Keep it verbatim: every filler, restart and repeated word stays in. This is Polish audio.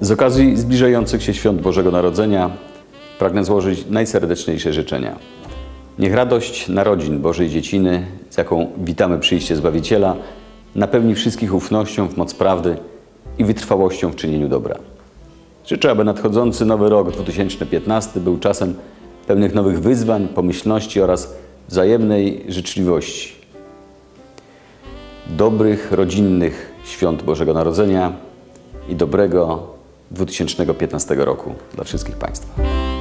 Z okazji zbliżających się świąt Bożego Narodzenia pragnę złożyć najserdeczniejsze życzenia. Niech radość narodzin Bożej Dzieciny, z jaką witamy przyjście Zbawiciela, napełni wszystkich ufnością w moc prawdy i wytrwałością w czynieniu dobra. Życzę, aby nadchodzący nowy rok dwa tysiące piętnasty był czasem pełnych nowych wyzwań, pomyślności oraz wzajemnej życzliwości. Dobrych, rodzinnych świąt Bożego Narodzenia i dobrego dwa tysiące piętnastego roku dla wszystkich Państwa.